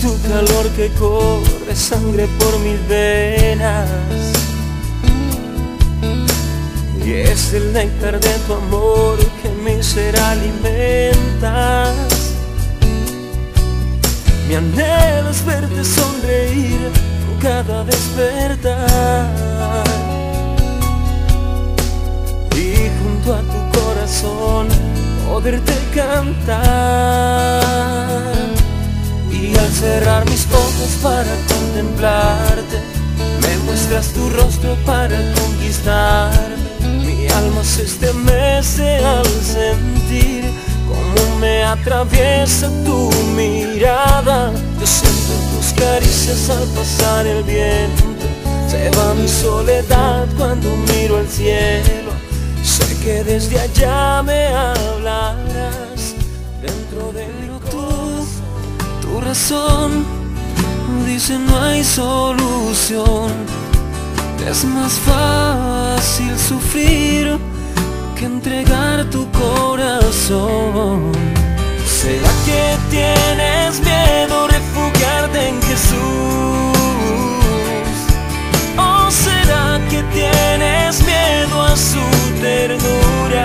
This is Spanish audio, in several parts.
tu calor que corre sangre por mis venas, y es el néctar de tu amor que mi ser alimentas. Mi anhelo es verte sonreír cada despertar, y junto a tu corazón poderte cantar. Y al cerrar mis ojos para contemplarte, me muestras tu rostro para conquistarme. Mi alma se estremece al sentir cómo me atraviesa tu mirada. Yo siento tus caricias al pasar el viento, se va mi soledad cuando miro al cielo. Sé que desde allá me hablarás dentro de mi corazón. Tu razón dice no hay solución, es más fácil sufrir que entregar tu corazón. ¿Será que tienes miedo refugiarte en Jesús? ¿O será que tienes miedo a su ternura?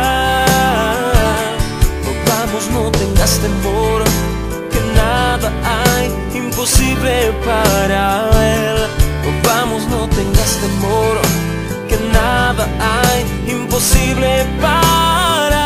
Oh, vamos, no tengas temor, que nada hay imposible para Él. Oh, vamos, no tengas temor, que nada hay imposible para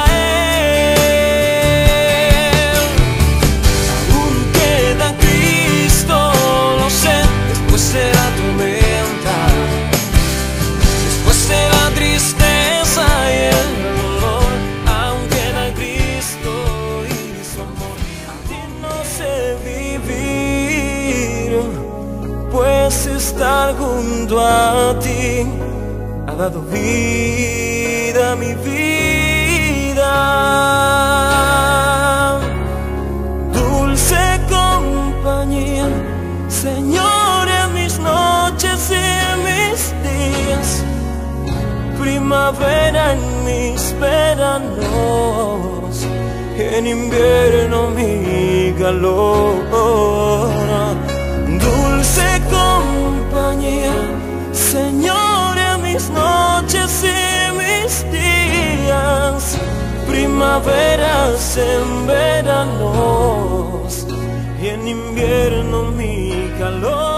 Él. Aún queda Cristo, lo sé, después de la tormenta, después de la tristeza y el dolor. Aún queda Cristo y su amor. A ti no sé vivir, pues estar junto a ti ha dado vida a mi vida. Dulce compañía, Señor, en mis noches y en mis días, primavera en mis veranos, en invierno mi calor. Dulce compañía, Señor, en mis noches y mis días, primaveras en veranos, y en invierno mi calor.